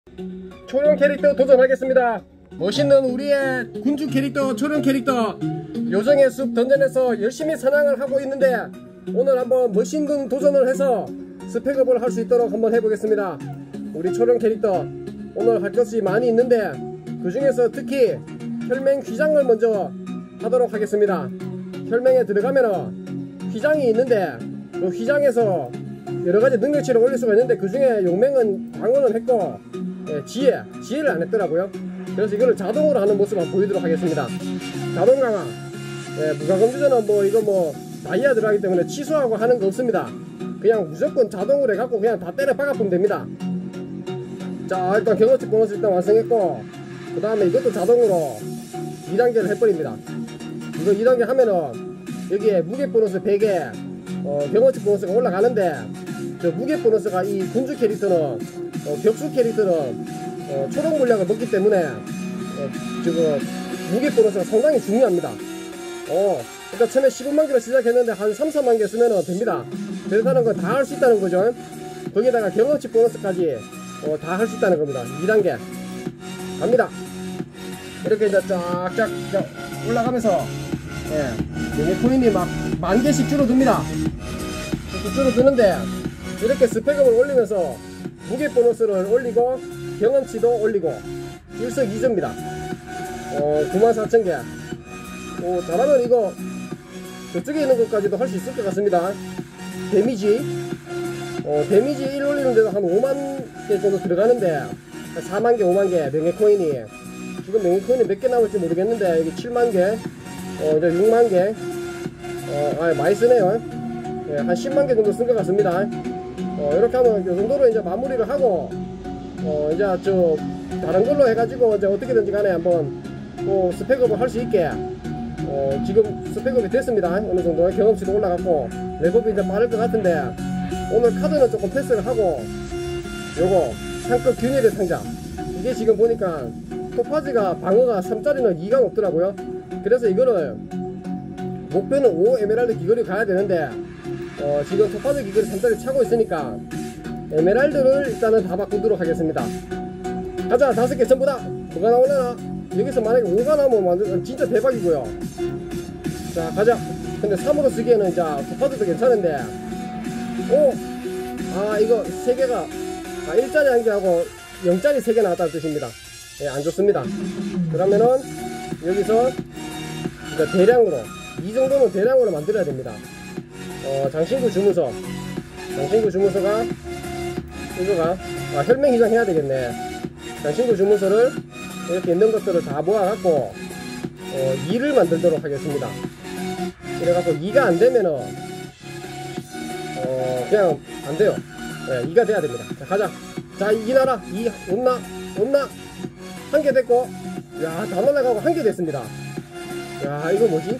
초룡 캐릭터 도전하겠습니다. 멋있는 우리의 군주 캐릭터 초룡 캐릭터 요정의 숲 던전에서 열심히 사냥을 하고 있는데 오늘 한번 멋있는 도전을 해서 스펙업을 할 수 있도록 한번 해보겠습니다. 우리 초룡 캐릭터 오늘 할 것이 많이 있는데 그 중에서 특히 혈맹 휘장을 먼저 하도록 하겠습니다. 혈맹에 들어가면 휘장이 있는데 그 휘장에서 여러가지 능력치를 올릴 수가 있는데 그 중에 용맹은 광원은 했고 지혜를 안 했더라고요. 그래서 이거를 자동으로 하는 모습 한번 보이도록 하겠습니다. 자동 강화. 무과금주전은 이거 다이아 들어가기 때문에 취소하고 하는 거 없습니다. 그냥 무조건 자동으로 해갖고 그냥 다 때려 박아보면 됩니다. 자, 일단 경험치 보너스 일단 완성했고 그 다음에 이것도 자동으로 2단계를 해버립니다. 이거 2단계 하면은 여기에 무게 보너스 100에 경험치 보너스가 올라가는데 저 무게 보너스가 이 군주 캐릭터는 격수 캐릭터는 초록 물약을 먹기 때문에 지금 무게 보너스가 상당히 중요합니다. 그러니까 처음에 15만 개로 시작했는데 한 3, 4만 개 쓰면 됩니다. 그렇다는 건 다 할 수 있다는 거죠. 거기다가 경험치 보너스까지 다 할 수 있다는 겁니다. 2단계 갑니다. 이렇게 이제 쫙쫙 올라가면서 코인이 막 10,000개씩 줄어듭니다. 이렇게 줄어드는데 이렇게 스펙업을 올리면서 무게 보너스를 올리고 경험치도 올리고 일석이조입니다. 94,000개. 잘하면 이거 저쪽에 있는 것까지도 할 수 있을 것 같습니다. 데미지 1 올리는데도 한 5만 개 정도 들어가는데 한 4만 개, 5만 개 명예코인이 지금 명예코인이 몇 개 남을지 모르겠는데 여기 7만 개, 이제 6만 개, 많이 쓰네요. 한 10만 개 정도 쓴 것 같습니다. 이렇게 하면 이 정도로 이제 마무리를 하고 이제 다른 걸로 해가지고 이제 어떻게든지 간에 한번 또 스펙업을 할 수 있게 지금 스펙업이 됐습니다. 어느 정도 경험치도 올라갔고 레벨이 이제 빠를 것 같은데 오늘 카드는 조금 패스를 하고 요거 상급 균일의 상자 이게 지금 보니까 토파즈가 방어가 3짜리는 2가 없더라고요. 그래서 이거를 목표는 5 에메랄드 귀걸이 가야 되는데 지금 토파즈 귀걸이 3짜리 차고 있으니까 에메랄드를 일단은 다 바꾸도록 하겠습니다. 가자. 5개 전부 다 뭐가 나오려나? 여기서 만약에 5가 나오면 완전 진짜 대박이고요. 자, 가자. 근데 3으로 쓰기에는 이제 토파즈도 괜찮은데 이거 3개가 1짜리 1개하고 0짜리 3개 나왔다는 뜻입니다. 안 좋습니다. 그러면은 여기서 이제 대량으로 이 정도는 대량으로 만들어야 됩니다. 장신구 주문서가 이거가 혈맹휘장 해야 되겠네. 장신구 주문서를 이렇게 있는 것들을 다 모아갖고 2를 만들도록 하겠습니다. 이래갖고 2가 안되면은 그냥 안돼요. 2가 돼야 됩니다. 자, 가자. 자, 2 나라 2 없나? 1개 됐고 야, 다 날라가고 1개 됐습니다. 야, 이거 뭐지?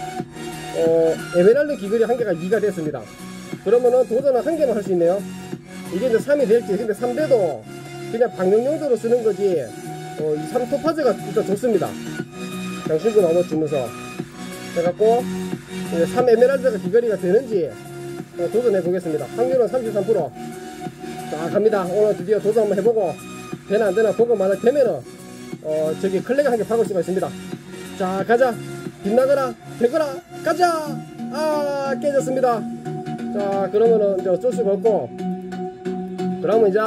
에메랄드 귀걸이 1개가 2가 됐습니다. 그러면은 도전은 1개만 할 수 있네요. 이게 이제 3이 될지. 근데 3대도 그냥 방역용도로 쓰는 거지 이 3토파즈가 진짜 좋습니다. 장신구 나무 주면서 해갖고 3 에메랄드가 귀걸이가 되는지 도전해 보겠습니다. 확률은 33%. 자, 갑니다. 오늘 드디어 도전 한번 해보고 되나 안 되나 보고 만약 되면은 저기 클레가 1개 박을 수가 있습니다. 자, 가자. 빛나거라 되거라 가자. 깨졌습니다. 자, 그러면은 이제 어쩔 수가 없고 그러면 이제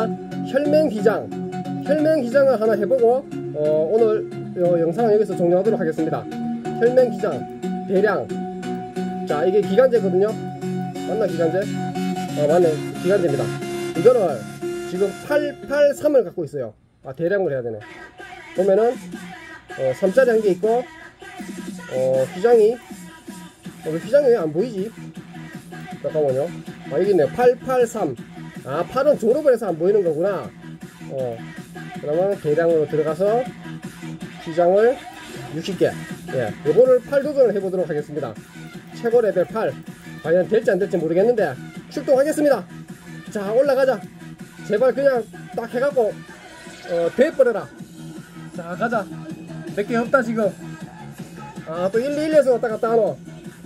혈맹휘장을 하나 해보고 오늘 영상은 여기서 종료하도록 하겠습니다. 혈맹휘장 대량. 자, 이게 기간제거든요. 맞나? 기간제? 맞네. 기간제입니다. 이거를 지금 883을 갖고 있어요. 대량으로 해야 되네. 보면은 3짜리 1개 있고 휘장이 휘장이 왜 안 보이지? 잠깐만요. 여기 있네요. 883. 8은 졸업을 해서 안 보이는 거구나. 그러면 대량으로 들어가서 휘장을 60개. 요거를 8도전을 해보도록 하겠습니다. 최고 레벨 8. 과연 될지 안 될지 모르겠는데 출동하겠습니다. 자, 올라가자. 제발 그냥 딱 해갖고 대버려라. 자, 가자. 몇 개 없다 지금. 또 121에서 왔다 갔다 하노.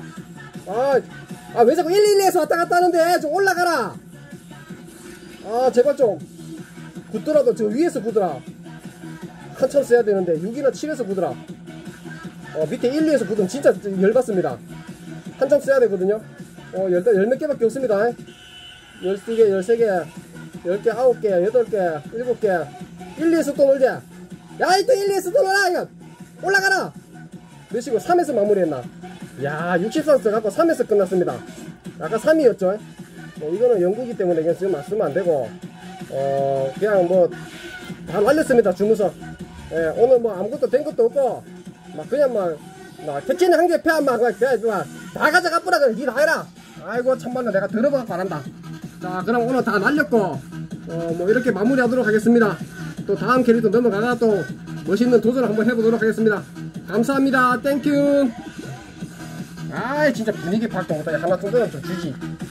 왜 자꾸 112에서 왔다 갔다 하는데 좀 올라가라. 제발 좀. 굳더라도 저 위에서 굳더라. 한참 써야 되는데 6이나 7에서 굳더라. 밑에 1, 2에서 굳으면 진짜 열받습니다. 한참 써야 되거든요. 열 몇 개밖에 없습니다. 12개, 13개, 10개, 9개, 8개, 7개. 1, 2에서 또 놀자. 야, 또 1, 2에서 또 놀아! 이거! 올라가라! 몇이고 3에서 마무리했나? 야, 63써 갖고 3에서 끝났습니다. 아까 3이었죠? 이거는 연구기 때문에 그냥 지금 쓰면 안 되고, 그냥 뭐, 다 날렸습니다, 주문서. 예, 오늘 뭐 아무것도 된 것도 없고, 그냥 택진이 한 개 펴, 다 가져가 뿌라, 그래. 니 다 해라! 아이고, 참말로 내가 들어봐갖고 안 한다. 자, 그럼 오늘 다 날렸고, 뭐 이렇게 마무리하도록 하겠습니다. 또 다음 캐릭터 넘어가가 또 멋있는 도전을 한번 해보도록 하겠습니다. 감사합니다. 땡큐. 아이, 진짜 분위기 파악도 못하게 하나 정도는 좀 주지.